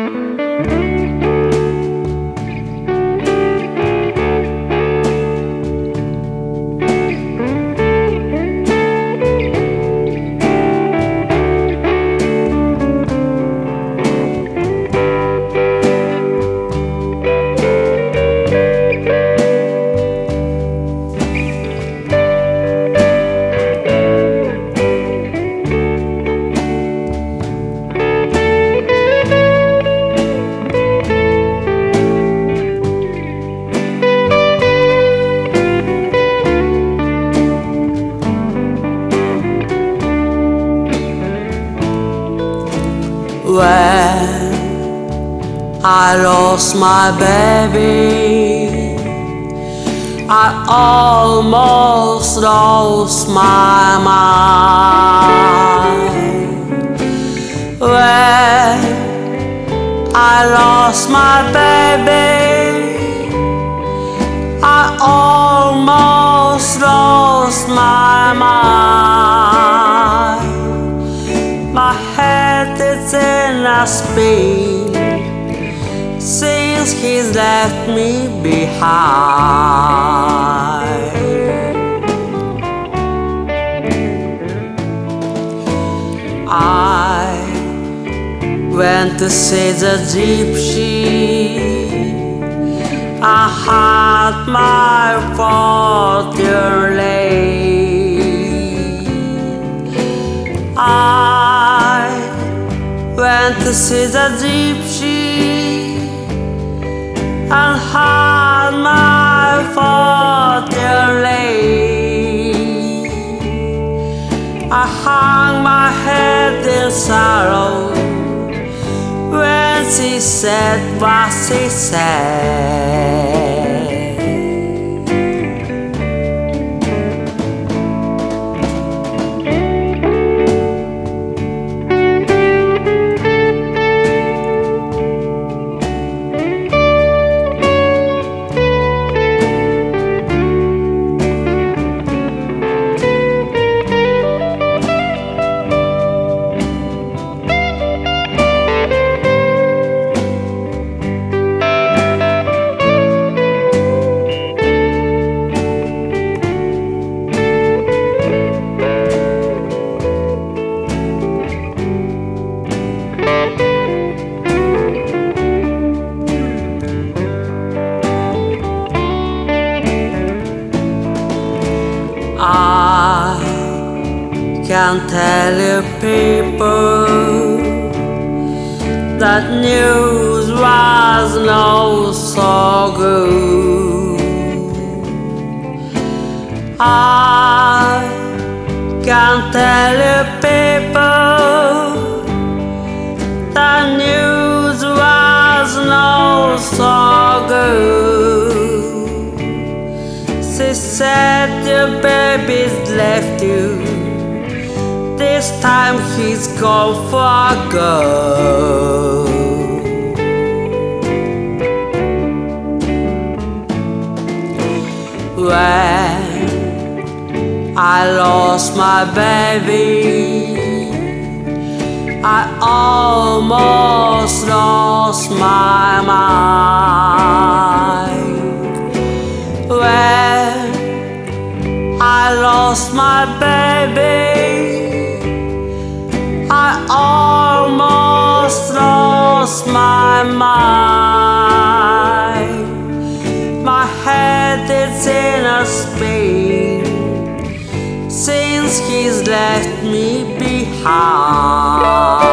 When I lost my baby, I almost lost my mind. When I lost my baby, I almost lost my mind. My head is in a spin since he's left me behind. I went to see the gypsy. I had my fortune laid. I went to see the gypsy and had my fortune laid. I hung my head in sorrow when she said what she said. I can tell you people that news was not so good. I can tell you people that news was not so good. She said your baby's left you. This time he's gone for good. When I lost my baby, I almost lost my mind. When I lost my baby, I almost lost my mind. My head is in a spin since he's left me behind.